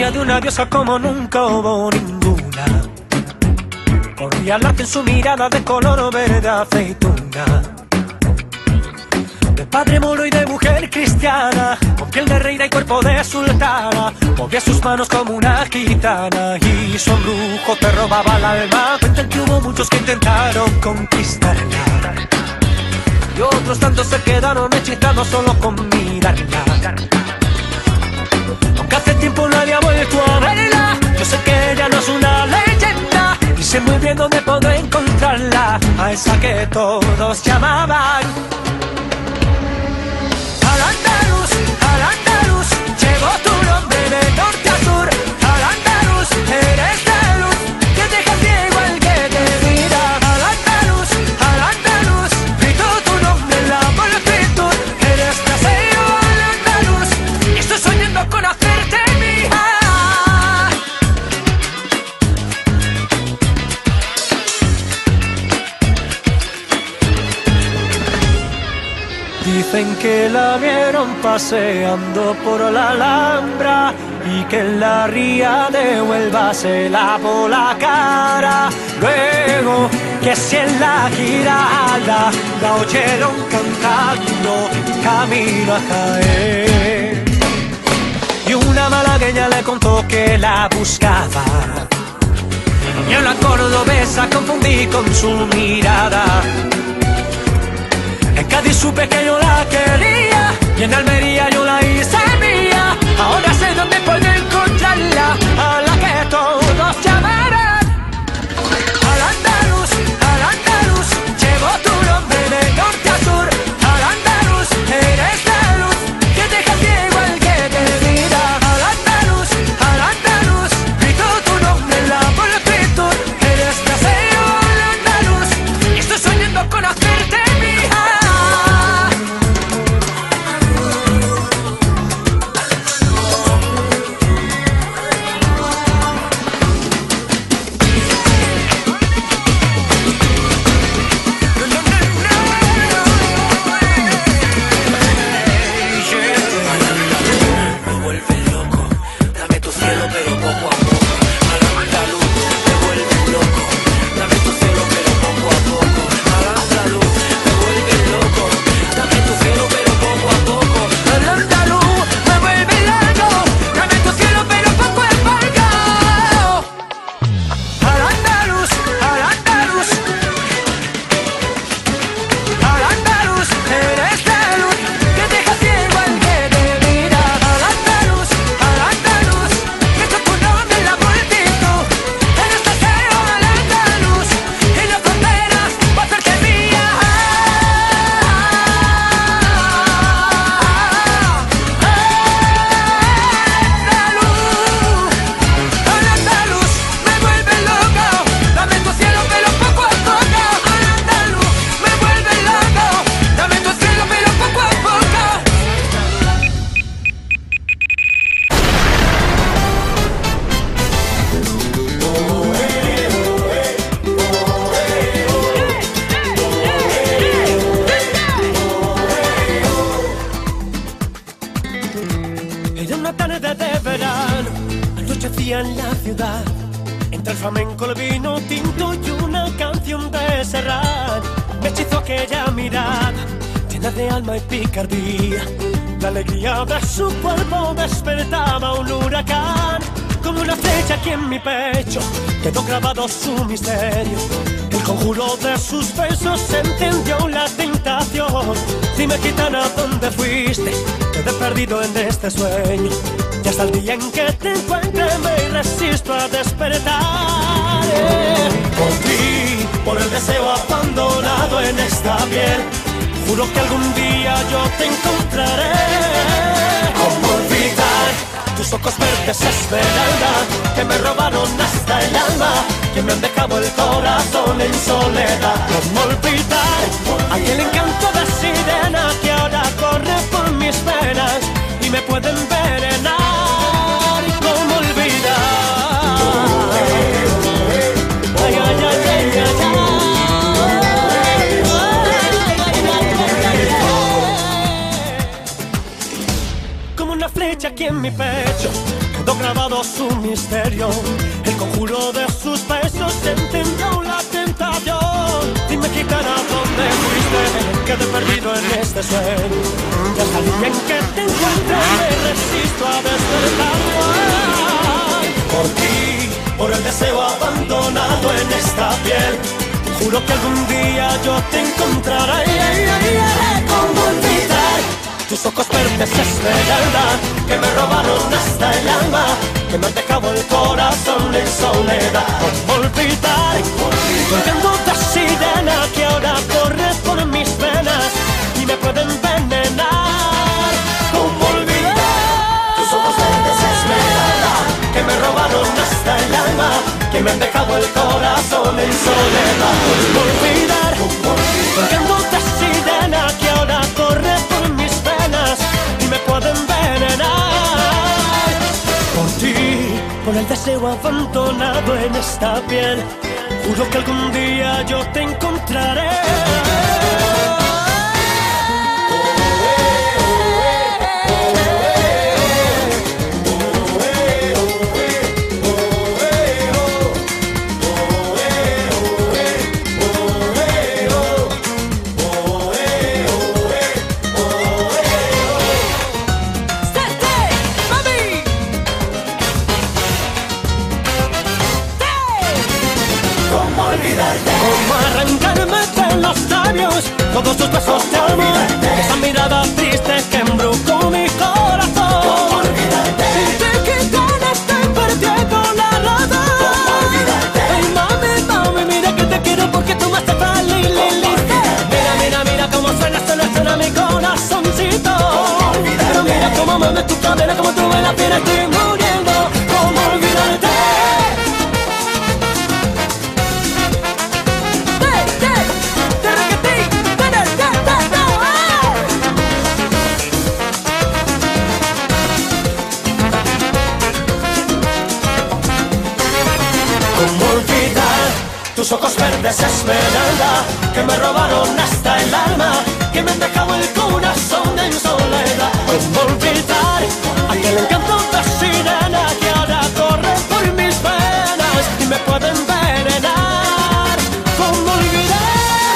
Historia de una diosa como nunca hubo ninguna. Corría el arte en su mirada de color verde aceituna. De padre moro y de mujer cristiana, con piel de reina y cuerpo de sultana, movía sus manos como una gitana y su embrujo te robaba el alma. Cuentan que hubo muchos que intentaron conquistarla y otros tantos se quedaron hechizados solo con mirarla. Aunque hace tiempo nadie ha vuelto a verla, yo sé que ella no es una leyenda y sé muy bien dónde puedo encontrarla, a esa que todos llamaban al andaluz, llevo tu nombre de norte a sur. Al andaluz, eres de luz, que te deja ciego el que te mira. Al andaluz, grito tu nombre en la multitud. Eres trasero al andaluz, y estoy soñando con hacerte mía. Dicen que la vieron paseando por la Alhambra y que en la ría de Huelva se lavó la cara. Luego que si en la girada la oyeron cantando camino a Jaén. Y una malagueña le contó que la buscaba, y a la cordobesa confundí con su mirada. En Cádiz supe que yo la quería y en Almería yo la hice mía. Ahora sé dónde puedo encontrarla, a la que todos llamarán al andaluz, llevo tu nombre de norte a sur. Al andaluz, eres la luz, que deja ciego el que te mira. Al andaluz, grito tu nombre en la multitud. Eres trasero al andaluz, y estoy soñando con hacerte mía. Era una tarde de verano, anochecía en la ciudad, entre el flamenco, el vino tinto y una canción de Serrat. Me hechizó aquella mirada, llena de alma y picardía. La alegría de su cuerpo despertaba un huracán. Como una flecha aquí en mi pecho quedó grabado su misterio. El conjuro de sus besos encendió la tentación. Dime, gitana, ¿dónde fuiste? Quedé perdido en este sueño, y hasta el día en que te encuentre me resisto a despertar. Por ti, por el deseo abandonado en esta piel, juro que algún día yo te encontraré. ¿Cómo olvidar tus ojos verdes esmeralda, que me robaron hasta el alma, que me han dejado el corazón en soledad? ¿Cómo olvidar aquel encanto de sirena que ahora corre por mis venas y me puede envenenar? ¿Cómo olvidar? Ay, ay, ay, ay, ay, ay. Como una flecha aquí en mi pecho quedó tengo grabado su misterio, el conjuro de sus besos entendió la tentación. Dime gitana, ¿dónde fuiste? Quedé perdido en este sueño. Ya salí bien que te encuentro, me resisto a despertar. Por ti, por el deseo abandonado en esta piel, juro que algún día yo te encontraré. ¿Cómo olvidar tus ojos verdes esmeralda que me robaron hasta el alma, que me han dejado el corazón en soledad? ¿Cómo olvidar tu encanto de sirena que ahora corre por mis venas y me puede envenenar? ¿Cómo olvidar tus ojos verdes esmeralda que me robaron hasta el alma, que me han dejado el corazón en soledad? ¿Cómo olvidar tu encanto de sirena que ahora corre por mis venas y me puede envenenar? Por ti, por el deseo abandonado en esta piel, juro que algún día yo te encontraré. Cómo arrancarme de los labios todos tus besos de amor, esa mirada triste que embrujó mi corazón. ¿Cómo olvidarte? Sin ti gitana estoy perdiendo la razón. ¿Cómo olvidarte? Ay mami, mami, mira que te quiero porque tú me haces feliz. Mira, mira, mira cómo suena mi corazoncito. ¿Cómo olvidarte? Pero mira cómo mueve tu cadera, como tú me la tienes, estoy muriendo. ¿Cómo olvidarte? Tus ojos verdes esmeralda que me robaron hasta el alma, que me han dejado el corazón en soledad. ¿Cómo olvidar aquel encanto de sirena que ahora corre por mis venas y me puede envenenar? ¿Cómo olvidar?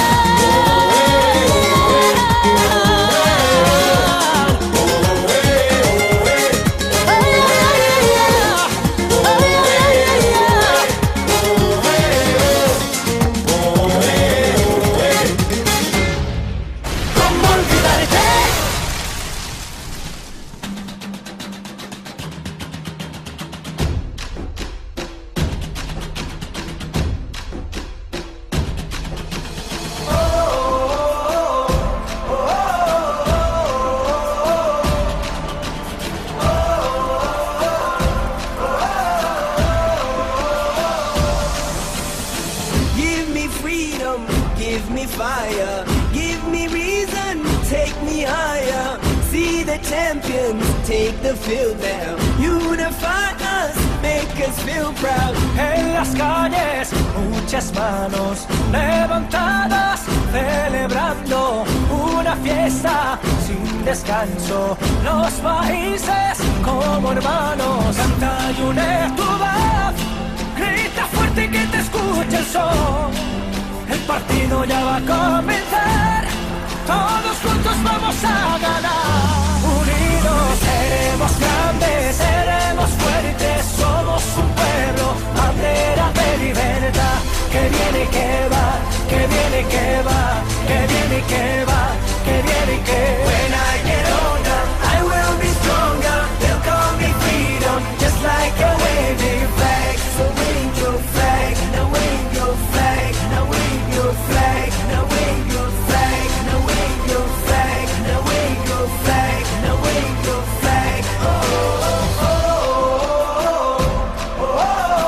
Give me fire, give me reason, take me higher. See the champions take the field now. Unify us, make us feel proud. En las calles, muchas manos levantadas, celebrando una fiesta sin descanso. Los países como hermanos, canta y une tu voz, grita fuerte que te escuche el sol. El partido ya va a comenzar, todos juntos vamos a ganar. Unidos seremos grandes, seremos fuertes, somos un pueblo, bandera de libertad. Que viene y que va, que viene y que va, que viene y que va, que viene y que va. When I get older, I will be stronger. They'll call me freedom, just like a waving flag. So wave your flag, now wave your flag, now wave your flag, now wave your flag, now wave your flag, now wave your flag, now wave your flag. Oh, oh, oh, oh, oh,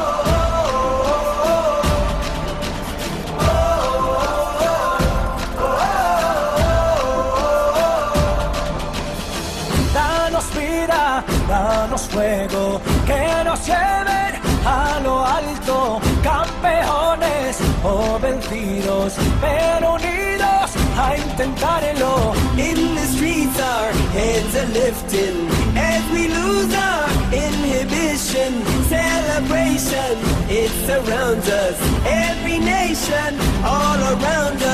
Danos vida, danos fuego, que nos lleven a lo alto, campeones o vencidos, pero unidos a intentarlo. in the streets our heads are lifting. we lose our inhibition. Celebration, it surrounds us. Every nation, all around us.